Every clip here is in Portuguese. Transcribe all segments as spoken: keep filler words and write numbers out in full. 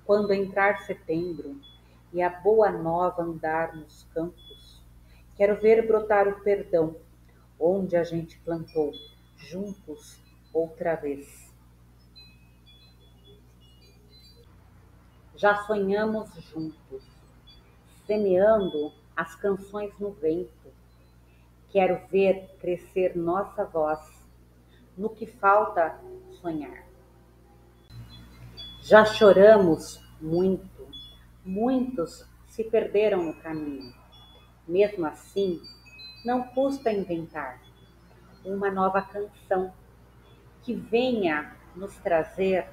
Quando entrar setembro e a boa nova andar nos campos, quero ver brotar o perdão, onde a gente plantou, juntos outra vez. Já sonhamos juntos, semeando as canções no vento. Quero ver crescer nossa voz, no que falta sonhar. Já choramos muito, muitos se perderam no caminho. Mesmo assim, não custa inventar uma nova canção que venha nos trazer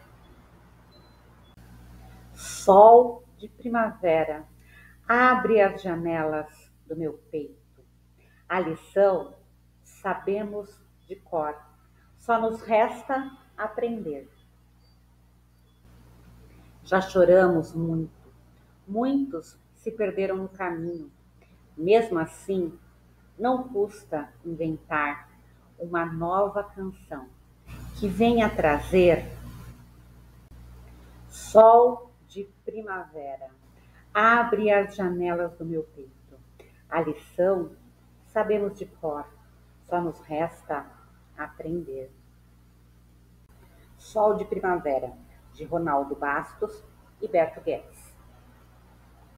sol de primavera. Abre as janelas do meu peito. A lição sabemos de cor, só nos resta aprender. Já choramos muito, muitos se perderam no caminho. Mesmo assim, não custa inventar uma nova canção que venha trazer sol de primavera. Abre as janelas do meu peito. A lição sabemos de cor, só nos resta aprender. Sol de Primavera, de Ronaldo Bastos e Beto Guedes.